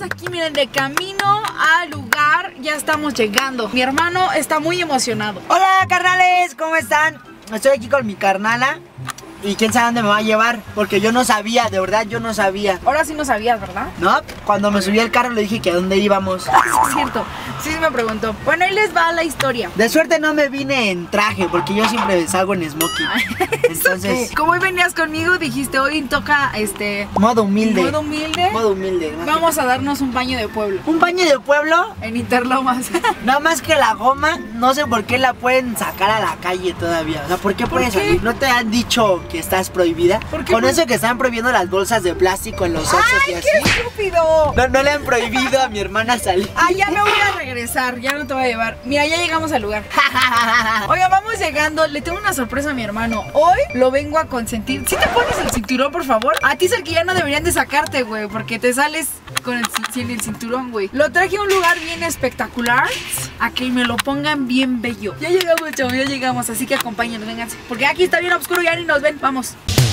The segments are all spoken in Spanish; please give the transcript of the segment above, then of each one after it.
aquí, miren, de camino al lugar. Ya estamos llegando. Mi hermano está muy emocionado. Hola, carnales, ¿cómo están? Estoy aquí con mi carnala. Y quién sabe dónde me va a llevar, porque yo no sabía, de verdad yo no sabía. Ahora sí no sabías, ¿verdad? No, cuando me subí al carro le dije que a dónde íbamos. Sí, es cierto. Sí me preguntó. Bueno, ahí les va la historia. De suerte no me vine en traje, porque yo siempre salgo en smoking. Entonces, como hoy venías conmigo, dijiste, hoy toca modo humilde. Modo humilde. Modo humilde. Vamos a darnos un baño de pueblo. ¿Un baño de pueblo? En Interlomas. Nada más que la goma, no sé por qué la pueden sacar a la calle todavía. O sea, ¿por qué puedes salir? ¿No te han dicho que estás prohibida? ¿Por qué? Con eso que están prohibiendo las bolsas de plástico en los Oxxos y así. ¡Qué estúpido! No le han prohibido a mi hermana salir. Ya me voy a regresar, ya no te voy a llevar. Mira, ya llegamos al lugar. Oiga, vamos llegando. Le tengo una sorpresa a mi hermano. Hoy lo vengo a consentir. ¿Sí te pones el cinturón, por favor? A ti es el que ya no deberían de sacarte, güey, porque te sales sin el cinturón, güey. Lo traje a un lugar bien espectacular, a que me lo pongan bien bello. Ya llegamos, chavos, ya llegamos. Así que acompáñenos, vénganse, porque aquí está bien oscuro, ya ni nos ven. Vamos.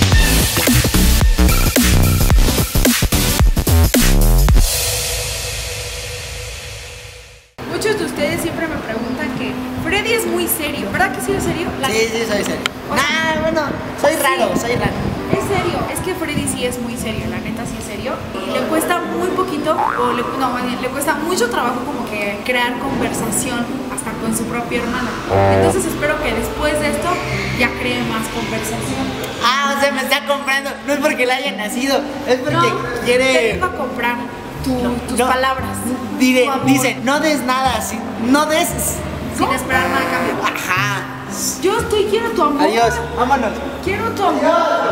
Muchos de ustedes siempre me preguntan que Freddy es muy serio, ¿verdad que sí es serio? Sí, soy serio. Bueno, soy raro. Es serio, es que Freddy sí es muy serio, la neta sí es serio. Y le cuesta muy poquito, le cuesta mucho trabajo como que crear conversación hasta con su propia hermana. Entonces espero que después de esto ya cree más conversación. O sea, me está comprando. No es porque le haya nacido, es porque quiere. Te vengo a comprar tus palabras. Dice, no des nada, no des sin esperar nada a cambio. Ajá. Quiero tu amor. Adiós, vámonos. Quiero tu amor.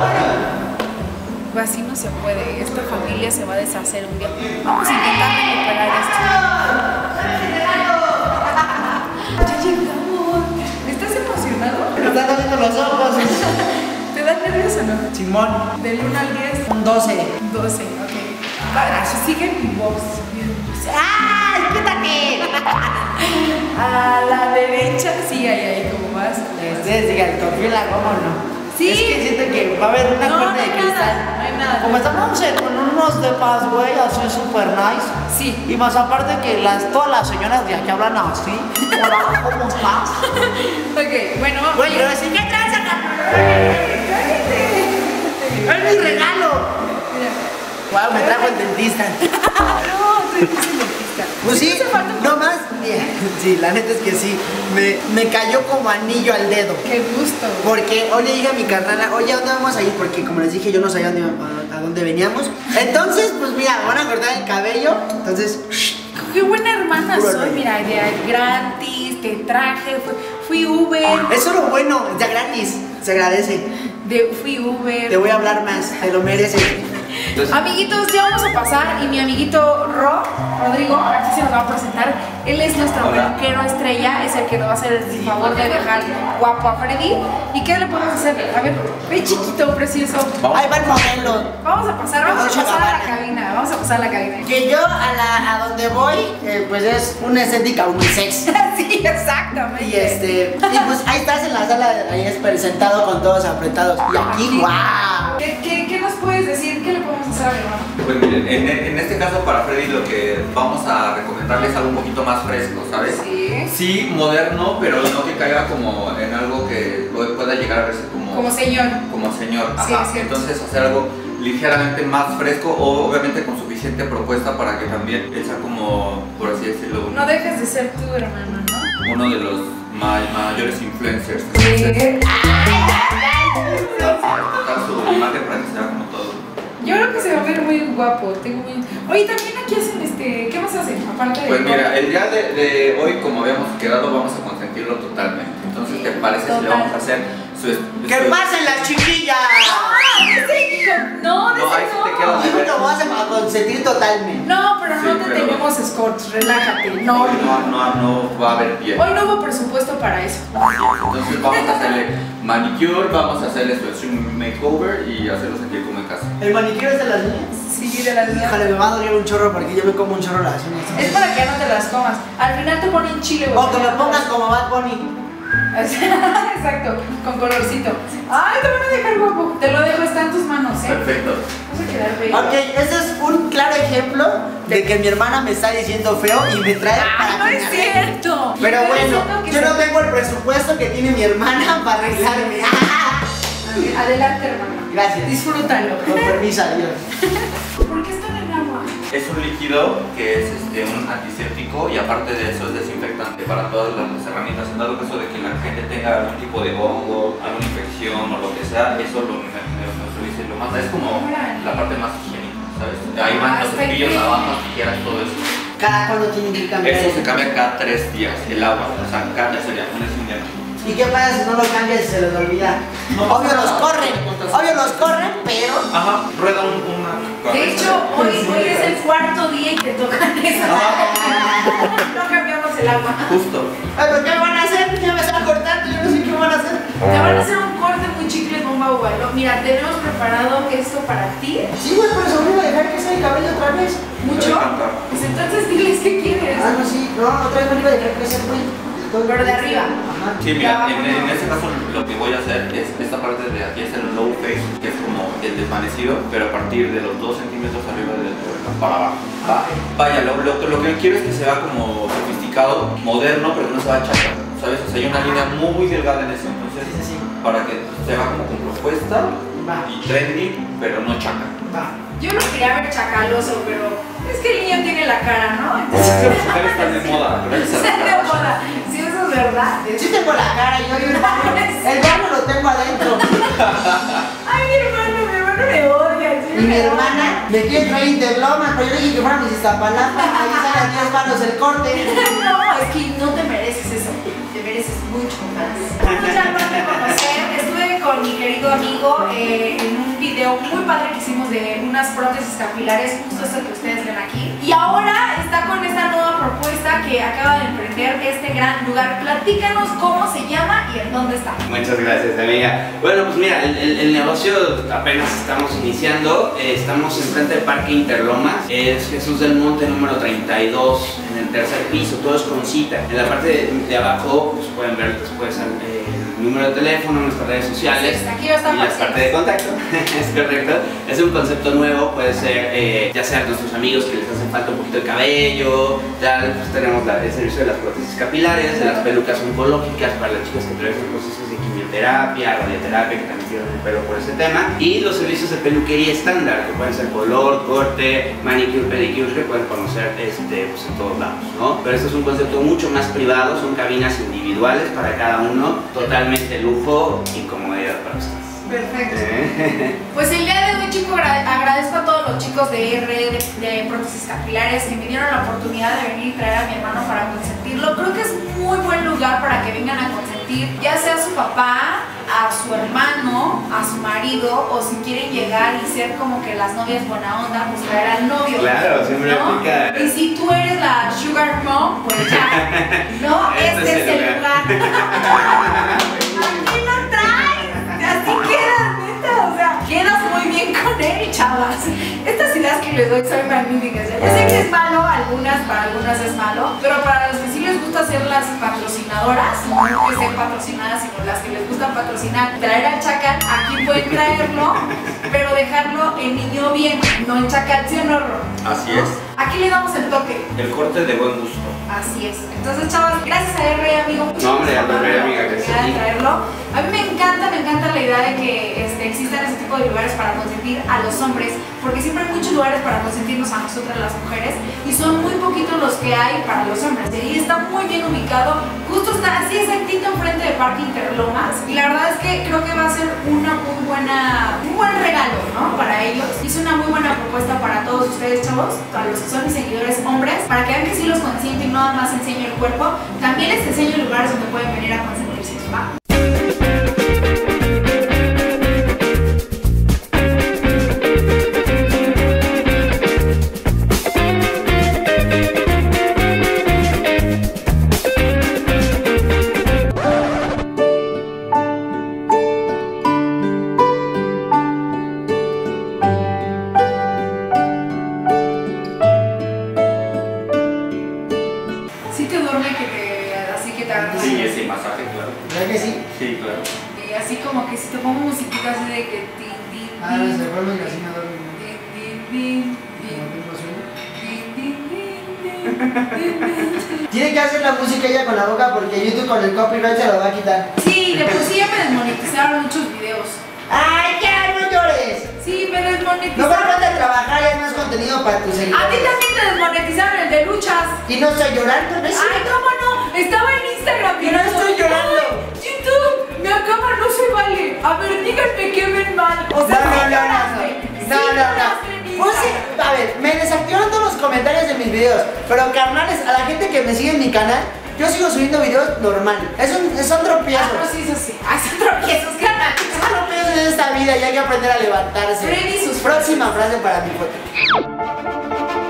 Pues así no se puede. Esta familia se va a deshacer un día. Vamos a intentar recuperar esto. Ya llegamos. ¿Estás emocionado? Me están abriendo los ojos. ¿Te da nervios o no? Simón. Del 1 al 10. Un 12. 12, ok. Sigue mi voz. ¡Ay, quítate! A la derecha, sí, ahí, ¿cómo vas? Digan, ¿confío en la goma o no? Sí. Es que siento que va a haber una puerta de cristal. No hay nada. Como estamos con unos depas, güey, así super nice. Sí. Y más aparte que todas las señoras de aquí hablan así. Hola, ¿cómo estás? Ok, bueno, vamos. Güey, pero así, ¿qué traes acá? ¡Es mi regalo! Wow, me trajo el dentista. No, soy dentista. Pues sí, no más. Sí, la neta es que sí. Me cayó como anillo al dedo. Qué gusto. Porque hoy le dije a mi carnala, oye, ¿a dónde vamos a ir? Porque como les dije, yo no sabía a dónde veníamos. Entonces, pues mira, me van a cortar el cabello. Entonces, qué buena hermana soy, mira, de gratis, te traje, fui Uber. eso es lo bueno, ya gratis, se agradece. Fui Uber. Te voy a hablar más, te lo mereces. Entonces, amiguitos, ya vamos a pasar y mi amiguito Rodrigo, aquí se nos va a presentar. Él es nuestro peluquero estrella, es el que nos va a hacer el favor de dejar guapo a Freddy. ¿Y qué le podemos hacer? A ver, ve chiquito, precioso. Ahí va el modelo. Vamos a pasar a la cabina, vamos a pasar a la cabina. Que yo a donde voy, pues es una estética unisex. Sí, exactamente. Y pues ahí estás en la sala, ahí sentado con todos apretados. Y aquí, ¡guau! ¿Qué nos puedes decir? ¿Qué le podemos hacer a mi hermano? Pues miren, en este caso para Freddy lo que vamos a recomendarles es algo un poquito más fresco, ¿sabes? Sí. Sí, moderno, pero no que caiga como en algo que pueda llegar a verse como señor. Como señor, sí, ajá. Sí, entonces hacer algo ligeramente más fresco o obviamente con suficiente propuesta para que también él sea como, por así decirlo, no dejes de ser tú, hermano, ¿no? uno de los mayores influencers. Sí. Su imagen para que sea como todo. Yo creo que se va a ver muy guapo. Oye, también aquí hacen ¿qué más hacen? Aparte de. Pues mira, el día de hoy, como habíamos quedado, vamos a consentirlo totalmente. Entonces, ¿te parece si le vamos a hacer ¡Que pasen las chiquillas! No, ahí sí te quedas de ver. Lo vas a consentir totalmente. No, pero no te tenemos escorts, relájate. No va a haber pie. Hoy no hubo presupuesto para eso. Entonces vamos a hacerle manicure, vamos a hacerle su extreme makeover y hacerlo sentir como en casa. ¿El manicure es de las niñas? Sí, de las niñas. Híjole, me va a doler un chorro porque yo me como un chorro las uñas. Es para que no te las comas. Al final te ponen chile, güey. O que me pongas como Bad Bunny. Exacto, con colorcito. Ay, te van a dejar guapo. Te lo dejo, está en tus manos, ¿eh? Perfecto. Vas a quedar bello. Ok, ese es un claro ejemplo de que mi hermana me está diciendo feo y me trae para No que es me arregle. cierto. Pero Estoy bueno, diciendo que yo no tengo el presupuesto que tiene mi hermana para arreglarme. Adelante, hermano. Gracias. Disfrútalo. Con permiso, adiós. ¿Por qué está en el agua? Es un líquido que es un antiséptico y aparte de eso es desinfectante para todas las herramientas. En dado caso de que la gente tenga algún tipo de hongo, alguna infección o lo que sea, eso lo neutraliza y lo manda. Es como la parte más higiénica, ¿sabes? Ahí van los cepillos, navajas, tijeras, todo eso. ¿Cada cuándo tienen que cambiar? Eso se cambia cada 3 días, el agua. O sea, cada sería un invierno. ¿Y qué pasa si no lo cambias y se les olvida? Obvio los corren, pero... Ajá, rueda una... De hecho, hoy es el 4.º día y te tocan eso. No cambiamos el agua. Justo. Ay, ¿pero qué van a hacer? Ya me están cortando, yo no sé qué van a hacer. Te van a hacer un corte muy chicle bomba uva. Mira, tenemos preparado esto para ti. Sí, güey, pero se olvida dejar que sea el cabello otra vez. ¿Mucho? Pues entonces diles qué quieres. Ah, no, sí, no, otra vez me iba a dejar crecer, güey. Pero de arriba. Ajá. Sí, mira, en este caso lo que voy a hacer es esta parte de aquí es el low face, que es como el desvanecido, pero a partir de los 2 centímetros arriba de para abajo. Vaya, lo que quiero es que se vea como sofisticado, moderno, pero que no se va a chacar, ¿sabes? O sea, hay una línea muy delgada en eso, entonces Sí. para que se vea como con propuesta Va. y trendy, pero no chaca. Va. Yo lo quería ver chacaloso, pero es que el niño tiene la cara, ¿no? Entonces, Están de moda, gracias a está de la moda. Si eso es verdad. Sí tengo la cara, yo el barro lo tengo adentro. Ay, mi hermano me odia. ¿Sí? Y mi hermana me quiere traer Interlomas, pero yo le dije que fuera a mis Iztapalapa, ahí sale a 10 varos el corte. No, es que no te mereces eso. Te mereces mucho más. Bueno, ya no te conocer. Estuve con mi querido amigo en un video muy padre que hicimos de unas prótesis capilares, justo esto que ustedes ven aquí. Y ahora está con esta nueva propuesta que acaba de emprender este gran lugar. Platícanos cómo se llama y en dónde está. Muchas gracias, amiga. Bueno, pues mira, el negocio apenas estamos iniciando. Estamos enfrente del Parque Interlomas. Es Jesús del Monte número 32, en el 3er piso. Todo es con cita. En la parte de abajo pues pueden ver después el número de teléfono, nuestras redes sociales. Sí, aquí va a estar y la fácil. parte de contacto. Es correcto. Es un concepto nuevo. Puede ser ya sea nuestros amigos que les hace falta un poquito de cabello. Ya pues, tenemos el servicio de las prótesis capilares, de las pelucas oncológicas para las chicas que traen procesos de quimioterapia, radioterapia, que también tienen el pelo por ese tema. Y los servicios de peluquería estándar, que pueden ser color, corte, manicure, pedicure, que pueden conocer pues, en todos lados, ¿no? Pero este es un concepto mucho más privado, son cabinas individuales para cada uno, totalmente lujo y comodidad para ustedes. Perfecto. Pues el día de hoy, chicos, agradezco a todos los chicos de R de prótesis capilares que me dieron la oportunidad de venir y traer a mi hermano para consentirlo. Creo que es muy buen lugar para que vengan a consentir, ya sea a su papá, a su hermano, a su marido, o si quieren llegar y ser como que las novias buena onda, pues traer al novio. Claro, siempre aplica. Y si tú eres la sugar mom, pues ya, ¿no? Este es el lugar. Aquí lo traes. Así quedas, neta, o sea, quedas muy bien con él, chavas. Estas ideas que les doy son magníficas. Yo sé que es malo, para algunas es malo, pero para los que sí les gusta ser las patrocinadoras, no que sean patrocinadas, sino las que les gusta patrocinar, traer al chacal, aquí pueden traerlo, pero dejarlo en niño bien, no en chacal, ¿sí o no, Ro? Así es. Aquí le damos el toque. El corte de buen gusto. Así es. Entonces, chavas, gracias a R, amigo. Muchas No, hombre, gracias por R, la amiga, gracias a oportunidad de ti. traerlo. A mí me encanta la idea de que existan ese tipo de lugares para consentir a los hombres, porque siempre hay muchos lugares para consentirnos a nosotras las mujeres y son muy poquitos los que hay para los hombres. Y ahí está muy bien ubicado, justo está así exactito enfrente del Parque Interlomas. Y la verdad es que creo que va a ser un buen regalo, ¿no? Para ellos. Y es una muy buena propuesta para todos ustedes, chavos, para los que son mis seguidores hombres, para que vean que sí los consiento y no nada más enseño el cuerpo. También les enseño lugares donde pueden venir a consentirse, ¿va? Sí te duerme así que te hagas. Sí, ese masaje, claro. te pongo musiquita así de que tin, tin, Ah, tin, se vuelve y así me duermo. tin, tin, tin, tin, tin, tin, tin, tin. Tiene que hacer la música ella con la boca porque YouTube con el copyright se lo va a quitar. Sí, de por sí ya me desmonetizaron muchos videos. ¡Ay, ya no llores! Sí, me No desmonetizaron. falta de trabajar y hay más contenido para tus A ti seguidores. también te desmonetizaron el de luchas. Y no estoy llorando, ¿no es Ay, cierto? cómo no, estaba en Instagram. Y no estoy llorando. Ay, YouTube, mi cámara no se vale. A ver, díganme qué ven mal. O sea, No, sí no, no, lloraste. Sí no, no, lloraste en no. Pues sí, Instagram. a ver, me desactivaron todos los comentarios de mis videos. Pero carnales, a la gente que me sigue en mi canal, yo sigo subiendo videos normal. Son tropiezos. Ah, no, sí, eso sí. Ah, son tropiezos, carnal. Son tropiezos en esta vida y hay que aprender a levantarse. Freddy y sus Próxima frase para mi foto.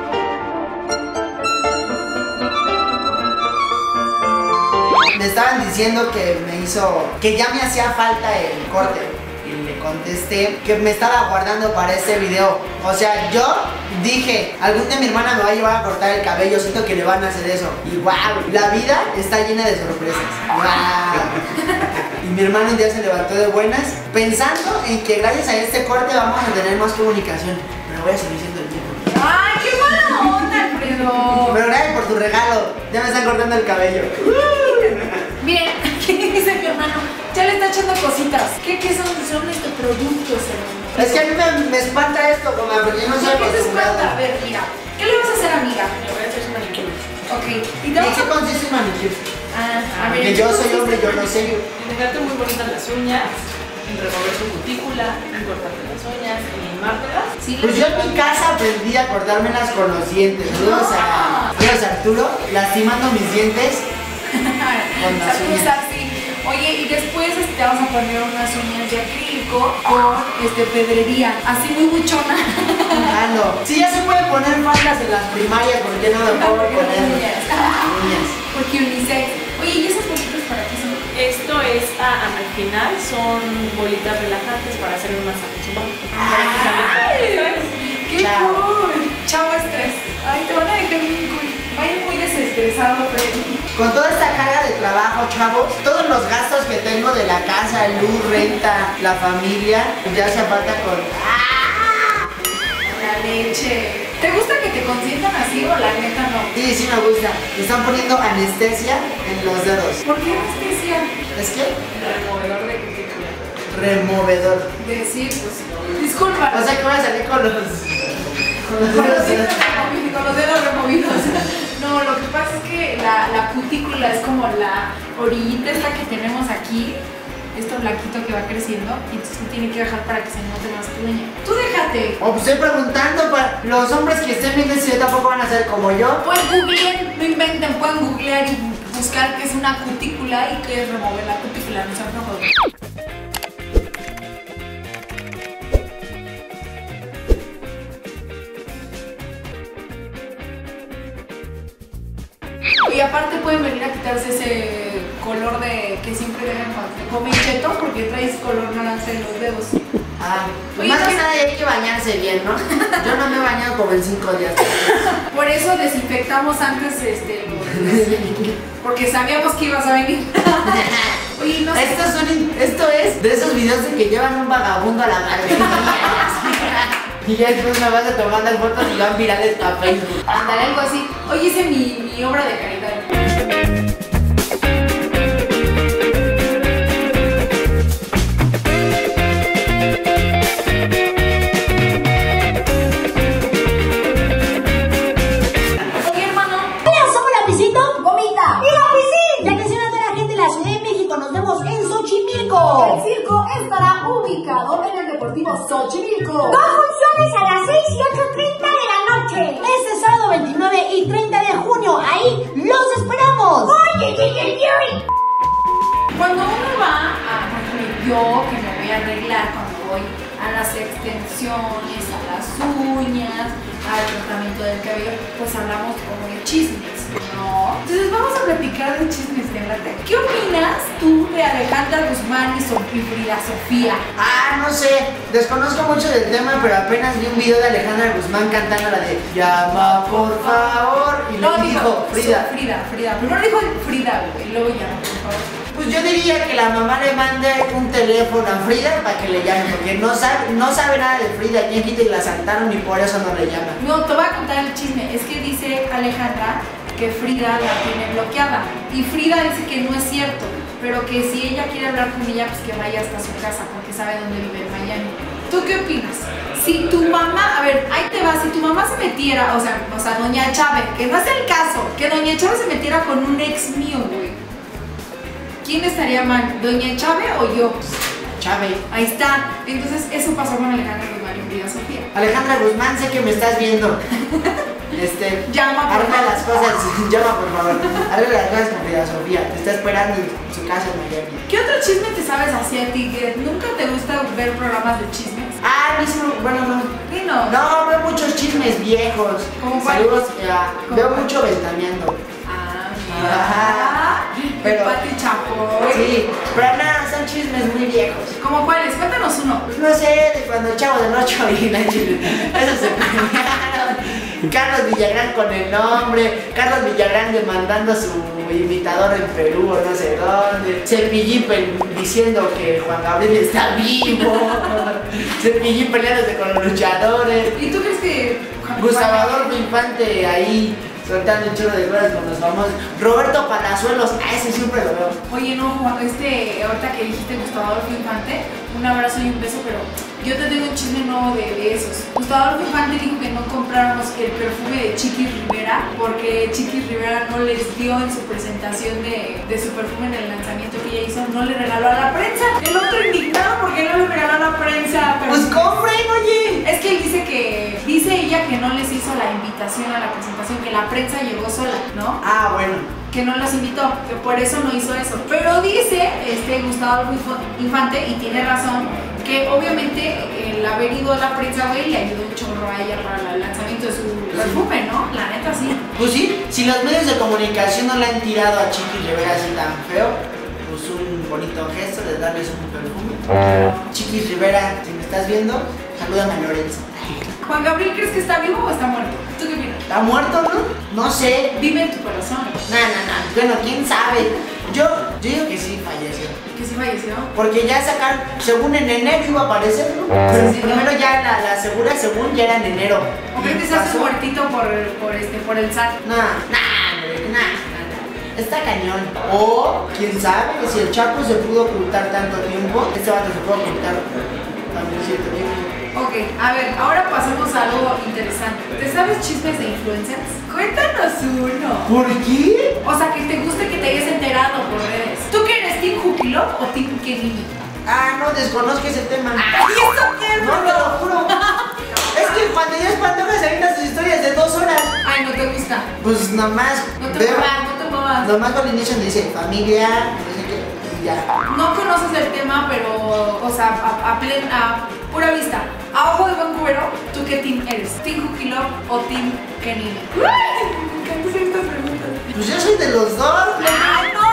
Me estaban diciendo que ya me hacía falta el corte. Y le contesté que me estaba guardando para este video. O sea, yo dije, algún día mi hermana me va a llevar a cortar el cabello, siento que le van a hacer eso. Y wow, la vida está llena de sorpresas. Wow. Y mi hermano un día se levantó de buenas, pensando en que gracias a este corte vamos a tener más comunicación. Pero voy a seguir siendo el mismo. Ay, qué mala onda, Alfredo. Pero gracias por tu regalo, ya me están cortando el cabello. Miren, ¿qué dice mi hermano? Ya le está echando cositas. ¿Qué son estos productos, hermano? Es que a mí me espanta esto, como porque yo no soy ¿Qué te espanta? A acostumbrado. ver, mira. ¿Qué le vas a hacer, amiga? Le voy a hacer su manicure. Ok. Y ¿Y te en vamos qué a... consiste un manicure? Ah, a ver. Porque yo soy hombre, yo no sé. En dejarte muy bonitas las uñas, en remover tu cutícula, en cortarte las uñas, en limártelas. Sí, Pues yo en mi casa aprendí a cortármelas con los dientes. Saludos a Arturo, lastimando mis dientes con las uñas. así. Oye, y después te vas a poner unas uñas de acrílico con pedrería, así muy buchona. Ah, no. Si ya se puede poner faldas en las primarias, ¿por qué no me puedo poner uñas? Porque unisex. Oye, ¿y esas bolitas para qué son? Esto es al final, son bolitas relajantes para hacer un masaje. ¡Qué Chao. cool! Chao estrés. Ay, te van a dejar muy cool. Vaya muy desestresado, Freddy. Con toda esta carga de trabajo, chavos, todos los gastos que tengo de la casa, luz, renta, la familia, ya se falta con... La leche. ¿Te gusta que te consientan así o la neta no? Sí, sí me gusta. Me están poniendo anestesia en los dedos. ¿Por qué anestesia? ¿Es que? Removedor de cutícula. Removedor. Decir, pues, disculpa. O sea que voy a salir con los... Con los dedos removidos. No, lo que pasa es que la cutícula es como la orillita esta que tenemos aquí, esto blanquito que va creciendo, y entonces se tiene que dejar para que se note más tu uña. Tú déjate. Oh, pues estoy preguntando para los hombres que estén viendo si tampoco van a ser como yo. Pues googleen, no inventen, pueden googlear y buscar qué es una cutícula y qué es remover la cutícula, no sean flojos. Y aparte pueden venir a quitarse ese color de que siempre dejan cuando se come cheto porque traes color naranja en los dedos. Ah, pues Oye, más que no- nada hay que bañarse bien, ¿no? Yo no me he bañado como en 5 días. Por eso desinfectamos antes porque sabíamos que ibas a venir. Oye, no sé. Esto es de esos videos de que llevan un vagabundo a la barbería. Y ya después me vas a tomar las fotos y van virales a Facebook. Andar algo así. Oye, hice mi obra de caridad. Oye, hermano. Hola, somos Lapicito, Gomita y Lapicín. Y atención a toda la gente de la Ciudad de México, nos vemos en Xochimilco. El circo estará ubicado en el Deportivo Xochimilco. Dos funciones a las 6 y 8:30 de la noche. Este sábado 29 y 30 de junio, ahí los esperamos. ¡Oye! Cuando uno va a, por ejemplo, yo que me voy a arreglar cuando voy a las extensiones, a las uñas, al tratamiento del cabello, pues hablamos como de chismes, ¿no? Entonces vamos a platicar de chismes, Renate. ¿Qué opinas tú de Alejandra Guzmán y Frida Sofía? Ah, no sé, desconozco mucho del tema, pero apenas vi un video de Alejandra Guzmán cantando la de Llama por favor. Y luego dijo Frida. Frida. Primero dijo Frida, güey, y luego ya, por favor. Pues yo diría que la mamá le mande un teléfono a Frida para que le llame, porque no sabe nada de Frida, quien quita y la asaltaron y por eso no le llama. No, te voy a contar el chisme. Es que dice Alejandra que Frida la tiene bloqueada. Y Frida dice que no es cierto, pero que si ella quiere hablar con ella, pues que vaya hasta su casa, porque sabe dónde vive en Miami. ¿Tú qué opinas? Si tu mamá, a ver, ahí te va, si tu mamá se metiera, o sea, doña Chávez, que no es el caso, que doña Chávez se metiera con un ex mío, güey, ¿quién estaría mal? ¿Doña Chávez o yo? Chávez. Ahí está. Entonces, eso pasó con Alejandra Guzmán y Frida Sofía. Alejandra Guzmán, sé que me estás viendo. Llama, por arma favor. las cosas, llama por favor. Arregla las cosas con Frida Sofía. Te está esperando en su casa en Miami. ¿Qué otro chisme te sabes así a ti? ¿Que nunca te gusta ver programas de chismes? Ah, a mí sí, bueno, no. Dinos. No, veo muchos chismes viejos. ¿Cómo cuál? Saludos, veo cuál? mucho Ventaneando. Ah, mira. Pero- Pati Chapoy. Sí, pero nada, son chismes muy viejos. ¿Cómo cuáles? Cuéntanos uno. Pues no sé, de cuando el Chavo del 8 y la chile. Eso se premiaron. Carlos Villagrán con el nombre. Carlos Villagrán demandando a su imitador en Perú o no sé dónde. Cepillín diciendo que Juan Gabriel está vivo. Cepillín peleándose con los luchadores. ¿Y tú crees que Gustavo Adolfo Infante ahí soltando un chorro de cosas con los famosos. Roberto Palazuelos, a ese siempre lo veo. Oye, no, Juan, ahorita que dijiste Gustavo Adolfo Infante, un abrazo y un beso, pero yo te tengo un chisme nuevo de esos. Gustavo Adolfo Infante dijo que no compráramos el perfume de Chiquis Rivera porque Chiquis Rivera no les dio en su presentación de su perfume en el lanzamiento que ella hizo, no le regaló a la prensa. El otro indignado porque no le regaló a la prensa. Pero Pues compren, oye. es que él dice ella que no les hizo la invitación a la presentación, que la prensa llegó sola, ¿no? Ah, bueno. Que no los invitó, que por eso no hizo eso. Pero dice Gustavo Adolfo Infante, y tiene razón, que obviamente el haber ido a la prensa, güey, le ayudó un chorro a ella para el lanzamiento de su perfume, ¿no? La neta, sí. Pues sí, si los medios de comunicación no le han tirado a Chiquis Rivera así tan feo, pues un bonito gesto de darles un perfume. Chiquis Rivera, si me estás viendo, salúdame a Lorenzo. Juan Gabriel, ¿crees que está vivo o está muerto? ¿Tú qué opinas? ¿Está muerto, no? No sé. Vive en tu corazón. No. Bueno, quién sabe. Yo digo que sí falleció. Que sí falleció. Porque ya sacaron, según en enero iba a aparecer, ¿no? Pero primero ya la segura, según ya era en enero. ¿O crees que se hace muertito por el SAT? Está cañón. O, quién sabe, si el Chapo se pudo ocultar tanto tiempo, este vato se puede ocultar también cierto tiempo. Ok, a ver, ahora pasemos a algo interesante. ¿Te sabes chismes de influencers? Cuéntanos uno. ¿Por qué? O sea, que te guste que te hayas enterado por redes. ¿Tú qué eres, Team Jukilov o Team Kenini? Ah, no, desconozco ese tema. ¡Ay, esto qué, No, te lo juro. Es que cuando ya es Pantoja se avientan sus historias de 2 horas. Ay, no te gusta. Pues nomás No te veo, muevas, no te muevas. nomás cuando inician dice familia, no sé qué, y ya. No conoces el tema, pero, o sea, a pura vista, a ojo de buen cubero, ¿tú qué team eres? ¿Team Jukilov o Team Kenini? ¡Ay! Me encantan hacer estas preguntas. Pues yo soy de los dos. ¡Ay, no!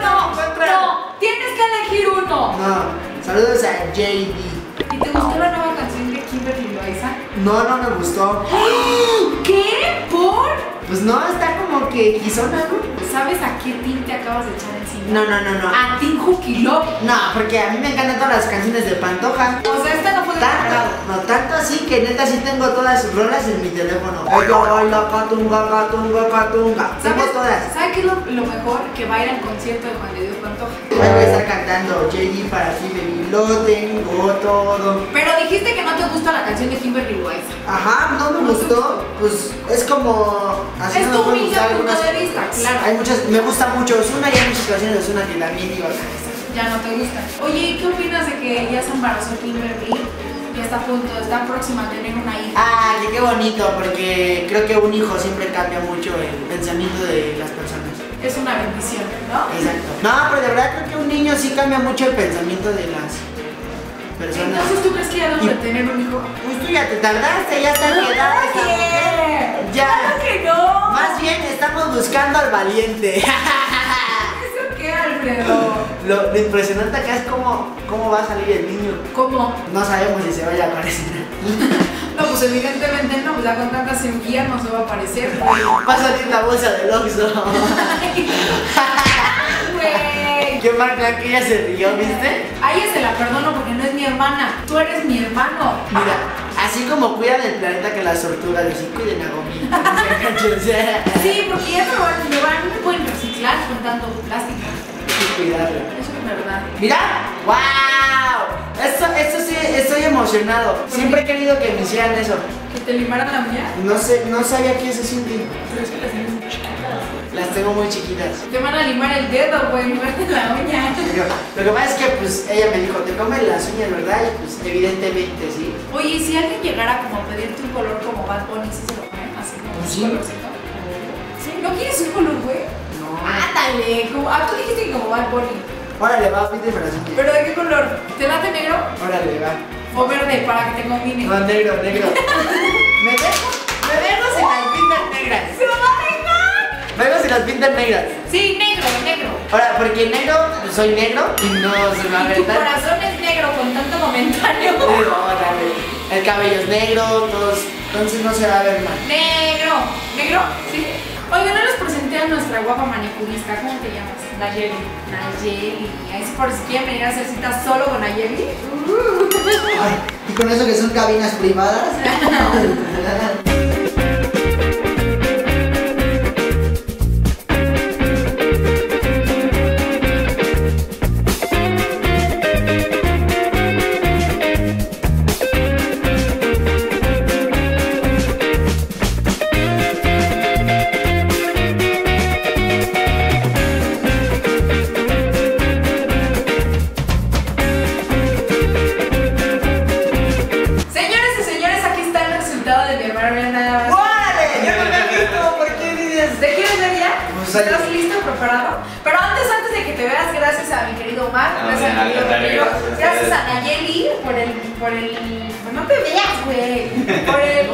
No, tienes que elegir uno. No, saludos a JD. ¿Y te gustó la nueva canción de Kimberly Loaiza? No me gustó. ¿Qué? ¿Por? Pues no, está como que quizona, ¿no? ¿Sabes a qué team te acabas de echar encima? No. A Team Jukilov. No, porque a mí me encantan todas las canciones de Pantoja. O sea, esta no fue de tu Tanto, agrado. no tanto así que neta sí tengo todas sus rolas en mi teléfono. Yo bailo catunga, catunga, catunga. Tengo todas. ¿Sabes qué es lo mejor? Que va a ir al concierto de Juan de Dios Pantoja. Voy a estar cantando JD para ti, baby, lo tengo todo. Pero dijiste que no te gusta la canción de Kimberly Loaiza. Ajá, no me gustó. Pues es como. Así Es no tu me pueden humilde gustar punto algunas. de vista, claro. Hay muchas, me gusta mucho Ozuna y hay muchas canciones de Ozuna que también digo. Ya no te gustan. Oye, ¿y qué opinas de que ya se embarazó Kimberly? Ya está próxima a tener una hija. Ah, qué bonito, porque creo que un hijo siempre cambia mucho el pensamiento de las personas. Es una bendición, ¿no? Exacto. No, pero de verdad creo que un niño sí cambia mucho el pensamiento de las personas. Entonces, ¿tú crees que ya debes de tener un hijo? Pues tú ya te tardaste, ya está quedada esta mujer. Ya. ¡Claro que no! Más bien estamos buscando al valiente. ¿Eso qué, Alfredo? Lo impresionante acá es cómo va a salir el niño. ¿Cómo? No sabemos si se vaya a aparecer. No, pues evidentemente no, pues ya con tanta cirugía no se va a aparecer, güey. Va a salir la bolsa del Oxxo. Güey. Qué mal plan que ella se rió, ¿viste? A ella se la perdono porque no es mi hermana. Tú eres mi hermano. Mira, así como cuidan el planeta que las tortugas, así cuiden a Gomita. Sí, porque ya no pueden reciclar con tanto plástico. Hay que cuidarla. Eso es verdad. Mira, wow. Esto sí, estoy emocionado. Siempre he querido que me hicieran eso. ¿Que te limaran la uña? No sabía qué se siente. Pero es que las tienes muy chiquitas. Las tengo muy chiquitas. Te van a limar el dedo, güey, en lugar de la uña. Pero lo que pasa es que pues ella me dijo, te comen las uñas, ¿verdad? Y pues evidentemente sí. Oye, ¿y si alguien llegara como a pedirte un color como Bad Bunny, ¿sí se lo ponen? Así como Pues un sí. colorcito. ¿Sí? ¿No quieres un color, güey? No. Ándale, tú dijiste que como Bad Bunny. Órale, va, pídeme las uñas. ¿Pero de qué color? ¿Te late negro Órale, va. o verde para que te combine? No, negro. ¿Me dejo si las pintan negras? ¡Se lo va a dejar! Me dejo si las pintan negras. Sí, negro. Ahora, porque negro, soy negro y no se me va a Y ver tu tan... corazón es negro con tanto comentario. Órale. El cabello es negro, entonces no se va a ver mal. Negro. ¿Negro? Sí. Oiga, no les presenté a nuestra guapa manicurista. ¿Cómo te llamas? Nayeli. Nayeli. Ahí sí, por si quieren venir a hacer citas solo con Nayeli. Ay, y con eso que son cabinas privadas. Señores y señores, aquí está el resultado de mi hermana. Vean nada más. ¡Órale! Yo no me he visto, ¿por qué dices? ¿Te quieres ver ya? Pues ahí. ¿Estás listo, preparado? Pero antes de que te veas, gracias a mi querido Omar, No, gracias a mi querido dale, Ramiro, gracias a gracias ustedes. a Nayeli por el, pues no te veas, güey, por el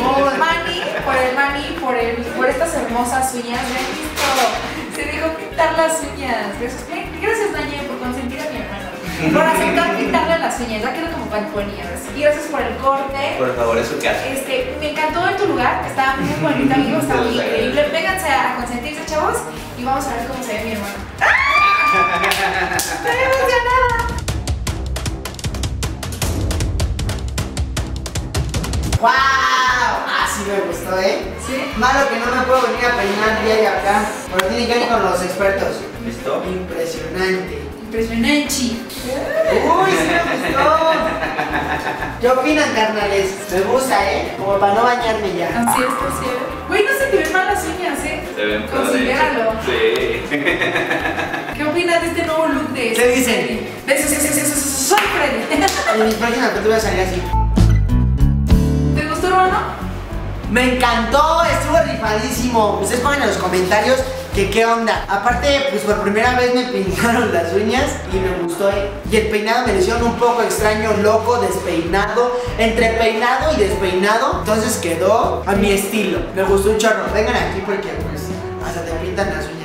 Mani, por estas hermosas uñas, ¿me has visto? Se dejó pintar las uñas, gracias Nayeli por consentir a mi hermano, por aceptar pintarle las uñas, ya quedó como Bad Bunny, y gracias por el corte. Por favor, eso que hace. Me encantó en tu lugar, estaba muy bonito, amigo, está muy increíble. Vénganse a consentirse, chavos, y vamos a ver cómo se ve mi hermano. ¡Estoy emocionada! ¡Wow! Ah, sí me gustó, ¿eh? ¿Sí? Malo que no me puedo venir a peinar diario acá. Pero tiene que ir con los expertos. ¿Listo? Impresionante. Impresionante. ¡Uy, sí me gustó! ¿Qué opinan, carnales? Me gusta, ¿eh? Como para no bañarme ya. Así es, así es. Güey, no se te ven mal las uñas, ¿eh? Se ven Considéralo. Sí. ¿Qué opinas de este nuevo look de ¿Qué dicen? Soy Freddy. En mis páginas que tú vas a salir así. ¿Te gustó, hermano? Me encantó, estuvo rifadísimo. Ustedes pongan en los comentarios que qué onda. Aparte, pues por primera vez me pintaron las uñas y me gustó. Y el peinado me lo hicieron un poco extraño, loco, despeinado, entre peinado y despeinado. Entonces quedó a mi estilo. Me gustó un chorro. Vengan aquí porque pues hasta te pintan las uñas.